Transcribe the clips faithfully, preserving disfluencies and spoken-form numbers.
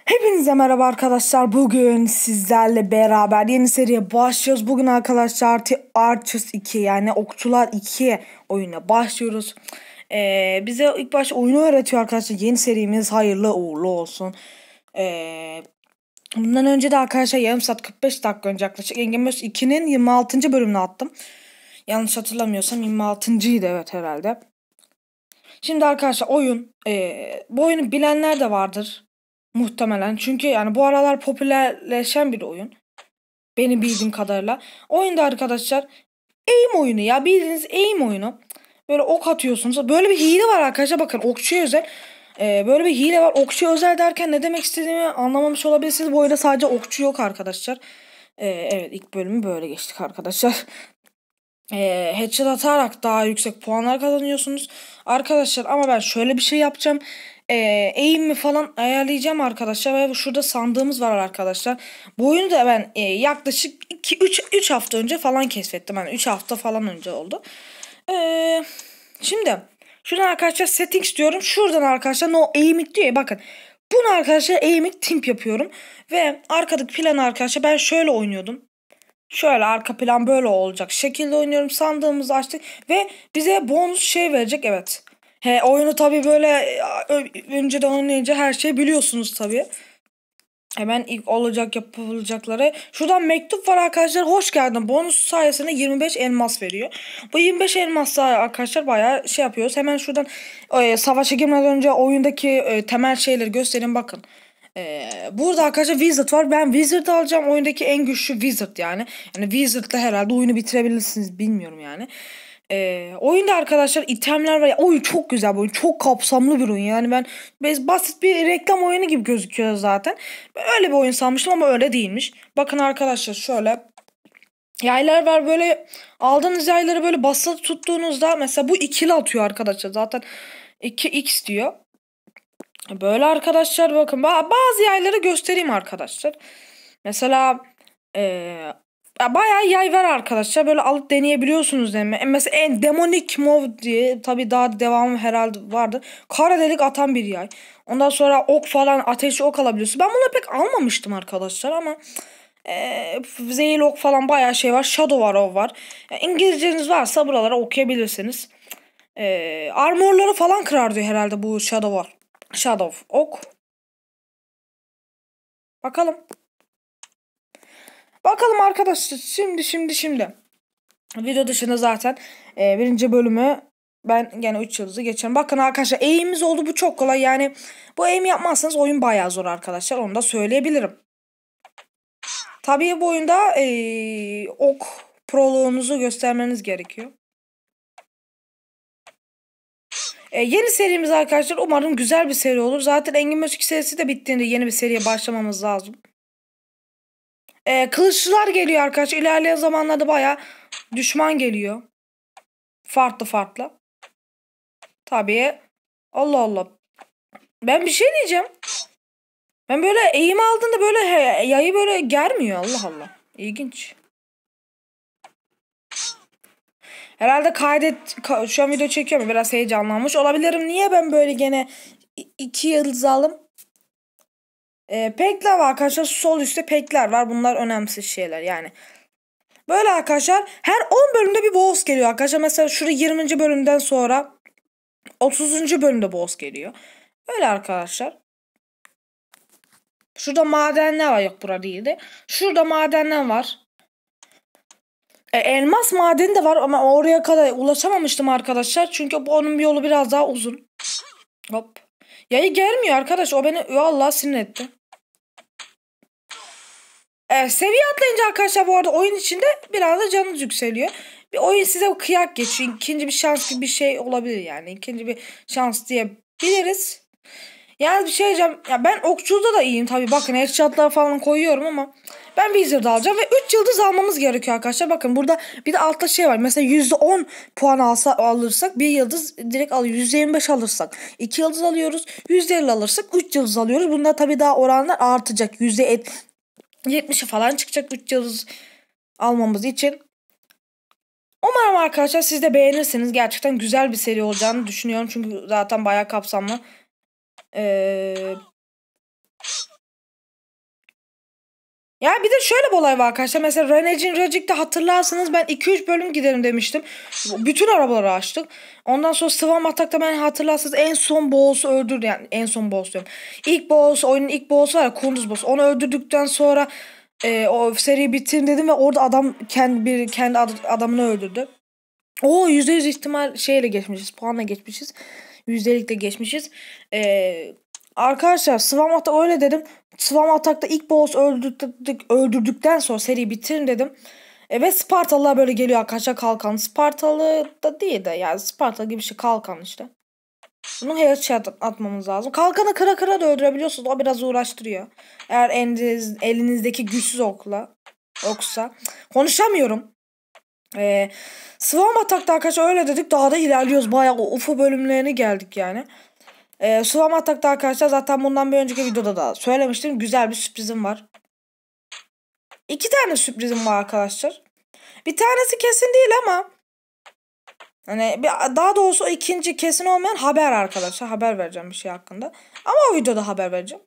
Hepinize merhaba arkadaşlar. Bugün sizlerle beraber yeni seriye başlıyoruz. Bugün arkadaşlar Archers iki yani Okçular iki oyuna başlıyoruz. Ee, bize ilk başta oyunu öğretiyor arkadaşlar. Yeni serimiz hayırlı uğurlu olsun. Ee, bundan önce de arkadaşlar yarım saat kırk beş dakika önce yaklaşık Engelmös ikinin yirmi altıncı bölümünü attım. Yanlış hatırlamıyorsam yirmi altıncıydı evet herhalde. Şimdi arkadaşlar oyun ee, bu oyunu bilenler de vardır. Muhtemelen. Çünkü yani bu aralar popülerleşen bir oyun. Benim bildiğim kadarıyla. Oyunda arkadaşlar aim oyunu ya. Bildiğiniz aim oyunu. Böyle ok atıyorsunuz. Böyle bir hile var arkadaşlar. Bakın okçuya özel. Ee, böyle bir hile var. Okçuya özel derken ne demek istediğimi anlamamış olabilirsiniz. Bu oyunda sadece okçu yok arkadaşlar. Ee, evet ilk bölümü böyle geçtik arkadaşlar. Ee, headshot atarak daha yüksek puanlar kazanıyorsunuz. Arkadaşlar ama ben şöyle bir şey yapacağım. Ee, aim'imi falan ayarlayacağım arkadaşlar. Ve şurada sandığımız var arkadaşlar. Bu oyunu da ben e, yaklaşık iki üç üç hafta önce falan keşfettim. Yani üç hafta falan önce oldu. Ee, şimdi şuradan arkadaşlar settings diyorum. Şuradan arkadaşlar no aiming diyor ya bakın. Bunu arkadaşlar aiming timp yapıyorum. Ve arkadaki plan arkadaşlar ben şöyle oynuyordum. Şöyle arka plan böyle olacak şekilde oynuyorum. Sandığımızı açtık ve bize bonus şey verecek evet. He, oyunu tabii böyle önceden oynayınca her şeyi biliyorsunuz tabii. Hemen ilk olacak yapılacakları. Şuradan mektup var arkadaşlar. Hoş geldin. Bonus sayesinde yirmi beş elmas veriyor. Bu yirmi beş elmas arkadaşlar bayağı şey yapıyoruz. Hemen şuradan e, savaşa girmeden önce oyundaki e, temel şeyleri göstereyim bakın. Ee, burada arkadaşlar Wizard var. Ben Wizard alacağım. Oyundaki en güçlü Wizard yani. Yani Wizard'la herhalde oyunu bitirebilirsiniz. Bilmiyorum yani. Ee, oyunda arkadaşlar itemler var. Ya, oyun çok güzel bir oyun. Çok kapsamlı bir oyun. Yani ben basit bir reklam oyunu gibi gözüküyor zaten. Ben öyle bir oyun sanmıştım ama öyle değilmiş. Bakın arkadaşlar şöyle. Yaylar var böyle. Aldığınız yayları böyle basılı tuttuğunuzda mesela bu ikili atıyor arkadaşlar. Zaten iki x diyor. Böyle arkadaşlar bakın bazı yayları göstereyim arkadaşlar. Mesela ee, bayağı yay var arkadaşlar. Böyle alıp deneyebiliyorsunuz değil mi? Mesela en Demonic Move diye tabii daha devamı herhalde vardı. Kara delik atan bir yay. Ondan sonra ok falan ateşli ok alabiliyorsun. Ben bunu pek almamıştım arkadaşlar ama ee, zehirli ok falan bayağı şey var. Shadow var o var. Yani İngilizceniz varsa buralara okuyabilirsiniz. Ee, armorları falan kırar diyor herhalde bu Shadow var. Shadow ok. Bakalım. Bakalım arkadaşlar. Şimdi şimdi şimdi. Video dışında zaten e, birinci bölümü ben gene üç yıldızı geçerim. Bakın arkadaşlar aim'imiz oldu. Bu çok kolay. Yani bu aim yapmazsanız oyun bayağı zor arkadaşlar. Onu da söyleyebilirim. Tabii bu oyunda e, ok proluğunuzu göstermeniz gerekiyor. E, yeni serimiz arkadaşlar umarım güzel bir seri olur. Zaten Engin Mözik serisi de bittiğinde yeni bir seriye başlamamız lazım. E, kılıççılar geliyor arkadaşlar. İlerleyen zamanlarda bayağı düşman geliyor. Farklı farklı. Tabii. Allah Allah. Ben bir şey diyeceğim. Ben böyle eğim aldığında böyle he, yayı böyle germiyor. Allah Allah. İlginç. Herhalde kaydet ka, şu an video çekiyorum. Biraz heyecanlanmış olabilirim. Niye ben böyle gene iki yıldız aldım? E, pekler var arkadaşlar. Sol üstte pekler var. Bunlar önemsiz şeyler yani. Böyle arkadaşlar her on bölümde bir boss geliyor arkadaşlar. Mesela şurada yirminci bölümden sonra otuzuncu bölümde boss geliyor. Öyle arkadaşlar. Şurada madenler var. Yok bura değildi. Şurada madenler var. E, elmas madeni de var ama oraya kadar ulaşamamıştım arkadaşlar. Çünkü bu onun bir yolu biraz daha uzun. Hop. Yayı gelmiyor arkadaş. O beni vallahi sinir etti. E, seviye atlayınca arkadaşlar bu arada oyun içinde biraz da canınız yükseliyor. Bir oyun size kıyak geçiyor. İkinci bir şans gibi bir şey olabilir yani. İkinci bir şans diyebiliriz. Yani bir şey diyeceğim. Ya ben okçulda da iyiyim tabii. Bakın headshot'lar falan koyuyorum ama ben Wizard alacağım ve üç yıldız almamız gerekiyor arkadaşlar. Bakın burada bir de altta şey var. Mesela yüzde on puan alsa, alırsak bir yıldız direkt alıyoruz. yüzde yirmi beş alırsak iki yıldız alıyoruz. yüzde elli alırsak üç yıldız alıyoruz. Bunda tabii daha oranlar artacak. yüzde yetmişe falan çıkacak üç yıldız almamız için. Umarım arkadaşlar siz de beğenirsiniz. Gerçekten güzel bir seri olacağını düşünüyorum. Çünkü zaten bayağı kapsamlı. Eee... Ya bir de şöyle bir olay var arkadaşlar. Mesela Renegade Reject'te hatırlarsanız ben iki üç bölüm giderim demiştim. Bütün arabaları açtık. Ondan sonra Swarm Attack'ta ben hatırlarsanız en son boss'u öldürdü. Yani en son boss diyorum. İlk boss, oyunun ilk boss'u var ya, Kunduz boss. Onu öldürdükten sonra e, o seriyi bitireyim dedim ve orada adam kendi bir kendi ad- adamını öldürdü. O yüzde yüz ihtimal şeyle geçmişiz. Puanla geçmişiz. Yüzdelikle geçmişiz. Ee, arkadaşlar Swarm Attack öyle dedim. Swarm Attack'ta ilk boss öldürdük, öldürdükten sonra seriyi bitirin dedim. E, ve Spartalılar böyle geliyor arkadaşlar, kalkan. Spartalı da değil de yani Spartalı gibi bir şey, kalkan işte. Bunu headshot atmamız lazım. Kalkanı kıra kıra da öldürebiliyorsunuz. O biraz uğraştırıyor. Eğer eliniz, elinizdeki güçsüz okla oksa. Konuşamıyorum. Ee, Swarm Attack'ta arkadaşlar öyle dedik. Daha da ilerliyoruz. Bayağı o U F O bölümlerine geldik yani. Ee, Swarm Attack'ta arkadaşlar zaten bundan bir önceki videoda da söylemiştim. Güzel bir sürprizim var. İki tane sürprizim var arkadaşlar. Bir tanesi kesin değil ama hani daha doğrusu o ikinci kesin olmayan haber arkadaşlar. Haber vereceğim bir şey hakkında. Ama o videoda haber vereceğim.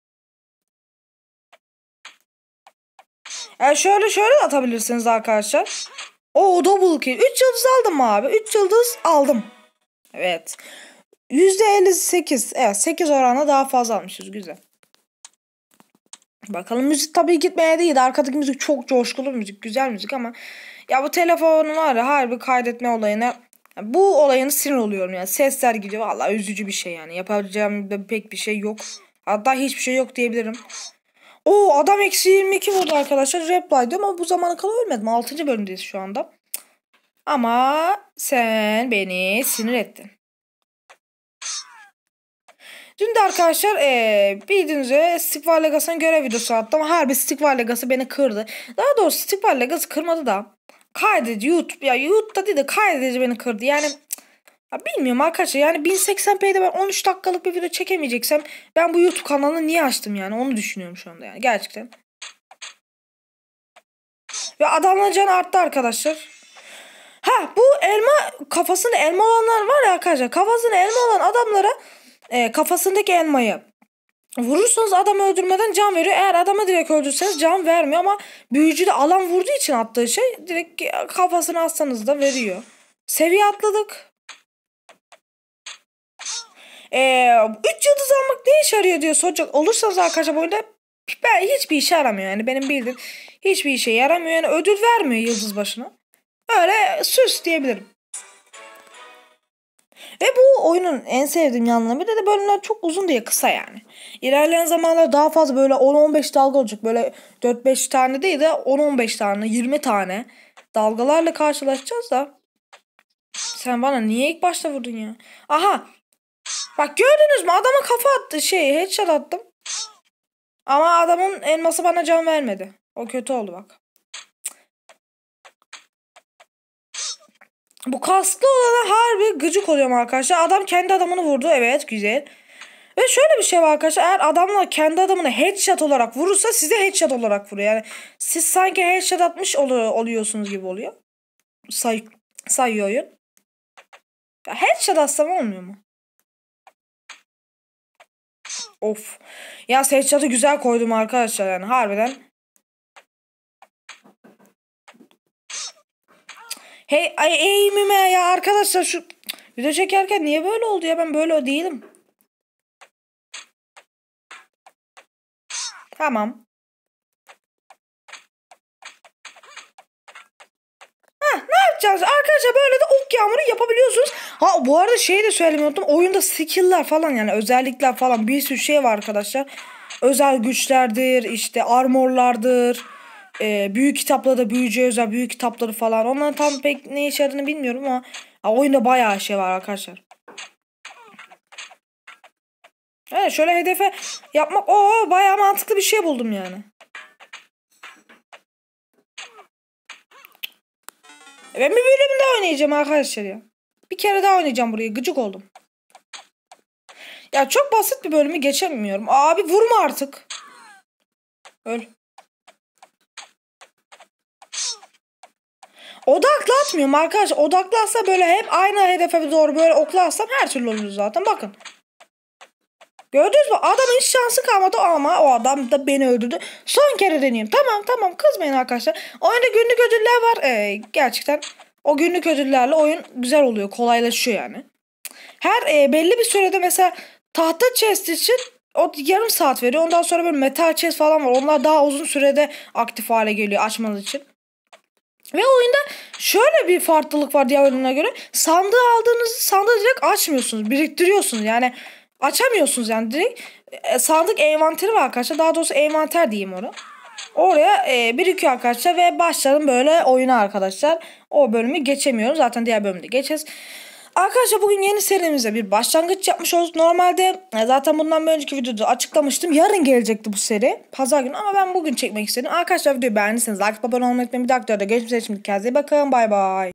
Yani şöyle şöyle de atabilirsiniz arkadaşlar. O double kill. üç yıldız aldım mı abi? üç yıldız aldım. Evet. yüzde elli sekiz. Evet, sekiz oranla daha fazla almışız. Güzel. Bakalım, müzik tabii gitmeye değil. Arkadaki müzik çok coşkulu müzik. Güzel müzik ama ya bu telefonun var ya, harbi kaydetme olayına, bu olayını sinir oluyorum yani. Sesler gidiyor. Vallahi üzücü bir şey yani. Yapabileceğim de pek bir şey yok. Hatta hiçbir şey yok diyebilirim. Oo, adam eksi yirmi iki vurdu arkadaşlar. Reply diyorum ama bu zamana kadar ölmedim. altıncı bölümdeyiz şu anda. Ama sen beni sinir ettin. Dün de arkadaşlar ee, bildiğiniz üzere Stikval Legacy'nin görev videosu attım. Harbi Stikval Legacy beni kırdı. Daha doğrusu Stikval Legacy kırmadı da kaydedici YouTube, ya YouTube'da değil de kaydedici beni kırdı. Yani ya bilmiyorum arkadaşlar, yani bin seksen p'de ben on üç dakikalık bir video çekemeyeceksem ben bu YouTube kanalını niye açtım yani, onu düşünüyorum şu anda yani gerçekten. Ve adamların canı arttı arkadaşlar. Ha, bu elma, kafasında elma olanlar var ya arkadaşlar, kafasında elma olan adamlara e, kafasındaki elmayı vurursanız adam öldürmeden can veriyor. Eğer adamı direkt öldürseniz can vermiyor ama büyücü de alan vurduğu için attığı şey direkt kafasına atsanız da veriyor. Seviye atladık. Ee, üç yıldız almak ne işe yarıyor diyor soracak olursanız arkadaşlar, bu oyunda ben hiçbir işe yaramıyor yani, benim bildiğim hiçbir işe yaramıyor yani, ödül vermiyor yıldız başına. Öyle süs diyebilirim. Ve bu oyunun en sevdiğim yanları, bir de, de bölümler çok uzun diye kısa yani. İlerleyen zamanlarda daha fazla böyle on on beş dalga olacak. Böyle dört beş tane değil de on on beş tane, yirmi tane dalgalarla karşılaşacağız da. Sen bana niye ilk başta vurdun ya? Aha. Bak gördünüz mü? Adama kafa attı, şey headshot attım. Ama adamın elması bana can vermedi. O kötü oldu bak. Bu kasklı olana harbi gıcık oluyorum arkadaşlar. Adam kendi adamını vurdu. Evet, güzel. Ve şöyle bir şey var arkadaşlar. Eğer adamla kendi adamını headshot olarak vurursa size headshot olarak vuruyor. Yani siz sanki headshot atmış ol oluyorsunuz gibi oluyor. Say sayıyor oyun. Ya headshot atsam olmuyor mu? Of. Ya headshot'ı güzel koydum arkadaşlar yani harbiden. Hey, ay eğimime ya arkadaşlar, şu video çekerken niye böyle oldu ya, ben böyle değilim. Tamam. Heh, ne yapacağız arkadaşlar, böyle de ok yağmuru yapabiliyorsunuz. Ha, bu arada şeyi de söylemeyi unuttum, oyunda skill'ler falan yani özellikler falan bir sürü şey var arkadaşlar. Özel güçlerdir, işte armorlardır. E, büyük kitaplarda büyücü özel büyük kitapları falan. Onların tam pek ne işe yaradığını bilmiyorum ama ha, oyunda bayağı şey var arkadaşlar. Evet, şöyle hedefe yapmak o bayağı mantıklı bir şey buldum yani. Ben bir bölüm daha oynayacağım arkadaşlar ya. Bir kere daha oynayacağım burayı. Gıcık oldum. Ya çok basit bir bölümü geçemiyorum. Abi vurma artık. Öl. Odaklı atmıyorum arkadaşlar. Odaklarsa böyle hep aynı hedefe doğru böyle oklarsam her türlü olur zaten. Bakın. Gördünüz mü? Adamın hiç şansı kalmadı ama o adam da beni öldürdü. Son kere deneyeyim. Tamam tamam kızmayın arkadaşlar. Oyunda günlük ödüller var. Ee, gerçekten o günlük ödüllerle oyun güzel oluyor. Kolaylaşıyor yani. Her e, belli bir sürede mesela tahta chest için o yarım saat veriyor. Ondan sonra böyle metal chest falan var. Onlar daha uzun sürede aktif hale geliyor açmanız için. Ve oyunda şöyle bir farklılık var diğer oyununa göre. Sandığı aldığınızı sandığı direkt açmıyorsunuz. Biriktiriyorsunuz. Yani açamıyorsunuz yani direkt. E, sandık envanteri var arkadaşlar. Daha doğrusu envanter diyeyim onu. Oraya e, birikiyor arkadaşlar ve başlayalım böyle oyuna arkadaşlar. O bölümü geçemiyorum. Zaten diğer bölümde geçeceğiz. Arkadaşlar bugün yeni serimize bir başlangıç yapmış olduk. Normalde e, zaten bundan bir önceki videoda açıklamıştım. Yarın gelecekti bu seri. Pazar günü ama ben bugün çekmek istedim. Arkadaşlar videoyu beğendiyseniz like, abone olmayı unutmayın. Bir dakika da görüşmek üzere. Şimdi kendinize iyi bakın. Bay bay.